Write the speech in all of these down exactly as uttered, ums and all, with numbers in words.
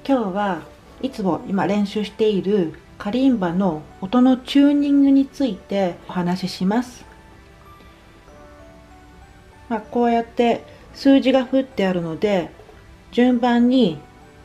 今日はいつも今練習しているカリンバの音のチューニングについてお話しします。まあ、こうやって数字が振ってあるので順番に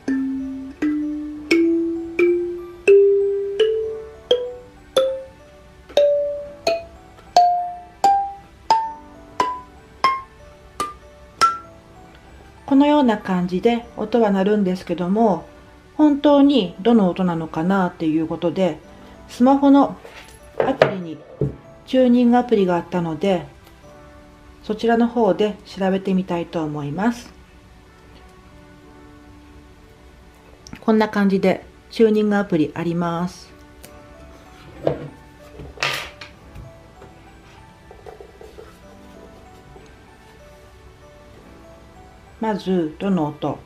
このような感じで音は鳴るんですけども、本当にどの音なのかなっていうことでスマホのアプリにチューニングアプリがあったのでそちらの方で調べてみたいと思います。こんな感じでチューニングアプリあります。まずどの音、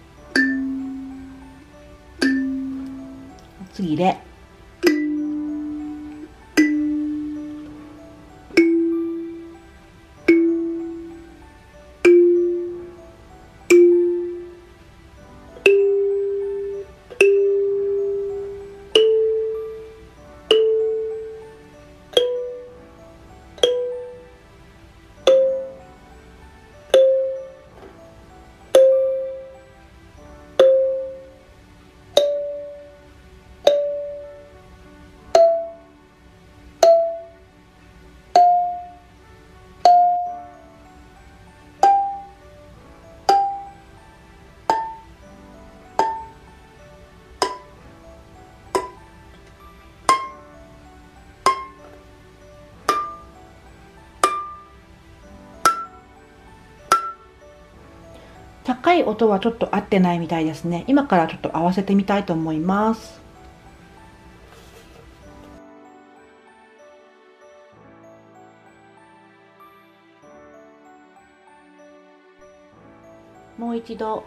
次レ、高い音はちょっと合ってないみたいですね。今からちょっと合わせてみたいと思います。もう一度。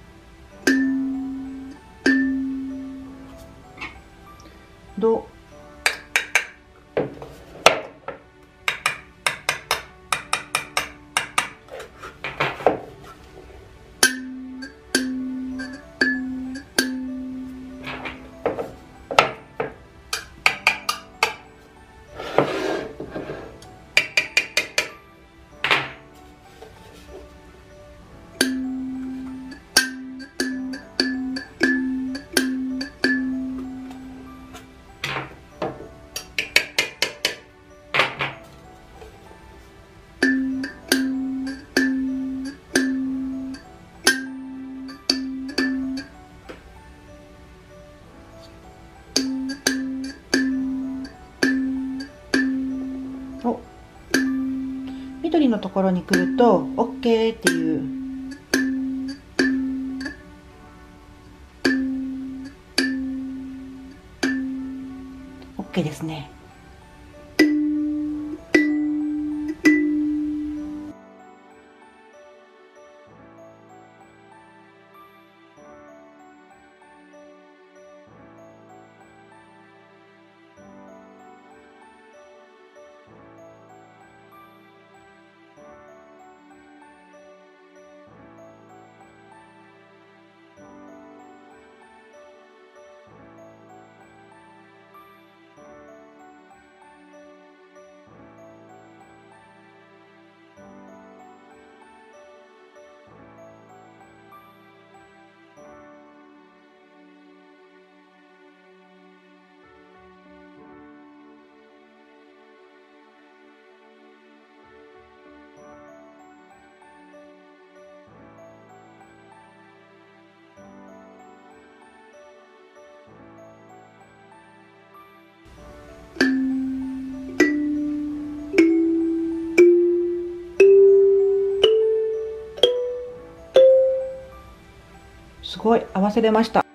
ド。お、緑のところに来ると OK っていう。OK ですね。すごい合わせれました。